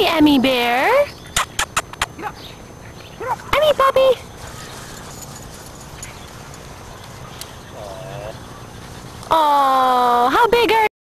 Hi, Emmy Bear. Emmy puppy. Oh, how big are